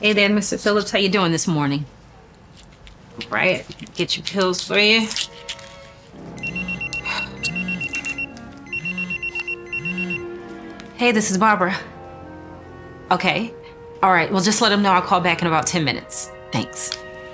Hey there, Mr. Phillips. How you doing this morning? Right, get your pills for you. Hey, this is Barbara. Okay. All right, well, just let him know I'll call back in about 10 minutes. Thanks.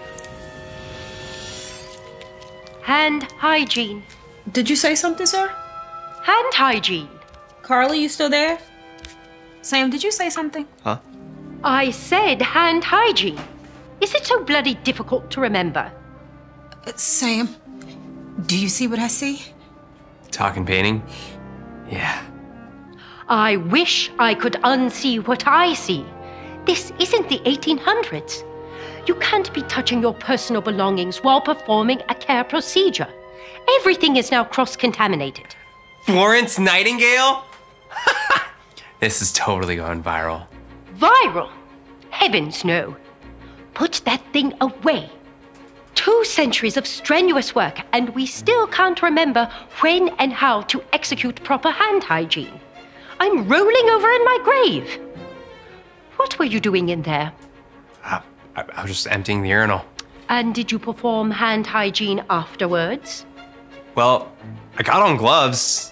Hand hygiene. Did you say something, sir? Hand hygiene. Carly, you still there? Sam, did you say something? Huh? I said hand hygiene. Is it so bloody difficult to remember? Sam, do you see what I see? Talking painting? Yeah. I wish I could unsee what I see. This isn't the 1800s. You can't be touching your personal belongings while performing a care procedure. Everything is now cross-contaminated. Florence Nightingale? This is totally going viral. Viral? Heavens no. Put that thing away. 2 centuries of strenuous work, and we still can't remember when and how to execute proper hand hygiene. I'm rolling over in my grave. What were you doing in there? I was just emptying the urinal. And did you perform hand hygiene afterwards? Well, I got on gloves,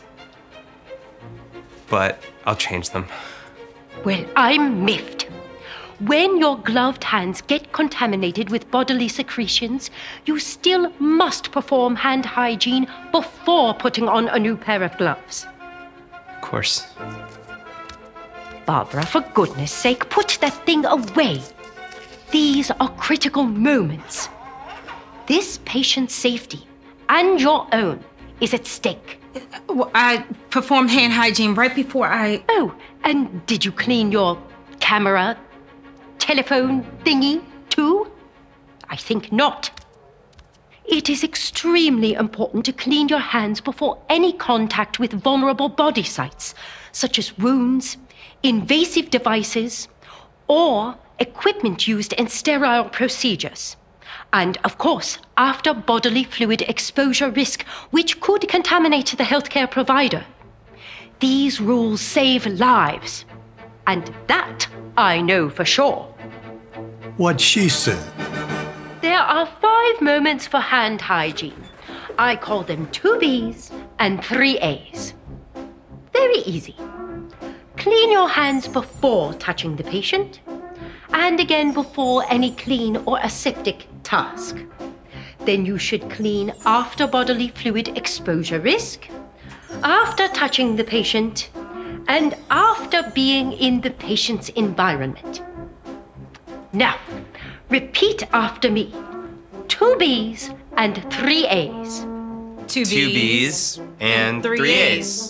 but I'll change them. Well, I'm miffed. When your gloved hands get contaminated with bodily secretions, you still must perform hand hygiene before putting on a new pair of gloves. Of course. Barbara, for goodness sake, put that thing away. These are critical moments. This patient's safety and your own is at stake. Well, I performed hand hygiene right before I... Oh, and did you clean your camera, telephone thingy too? I think not. It is extremely important to clean your hands before any contact with vulnerable body sites, such as wounds, invasive devices, or equipment used in sterile procedures. And, of course, after bodily fluid exposure risk, which could contaminate the healthcare provider. These rules save lives. And that I know for sure. What she said. There are 5 moments for hand hygiene. I call them 2 B's and 3 A's. Very easy. Clean your hands before touching the patient, and again before any clean or aseptic task. Then you should clean after bodily fluid exposure risk, after touching the patient, and after being in the patient's environment. Now, repeat after me. 2 B's and 3 A's. 2 B's and 3 A's.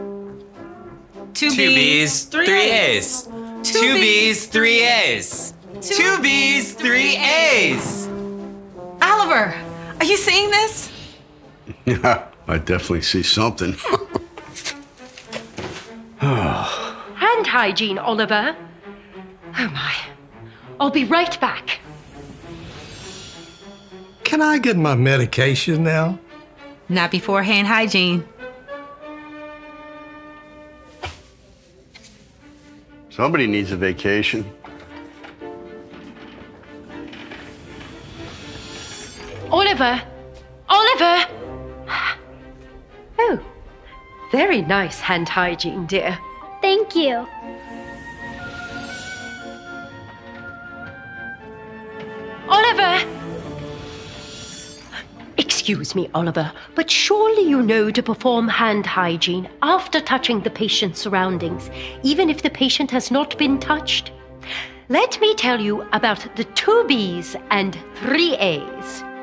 2 B's, 3 A's. 2 B's, 3 A's. 2 B's, 3 A's. Oliver, are you seeing this? Yeah, I definitely see something. Hand hygiene, Oliver. Oh my. I'll be right back. Can I get my medication now? Not before hand hygiene. Somebody needs a vacation. Oliver! Oliver! Oh, very nice hand hygiene, dear. Thank you. Oliver! Excuse me, Oliver, but surely you know to perform hand hygiene after touching the patient's surroundings, even if the patient has not been touched? Let me tell you about the 2 B's and 3 A's.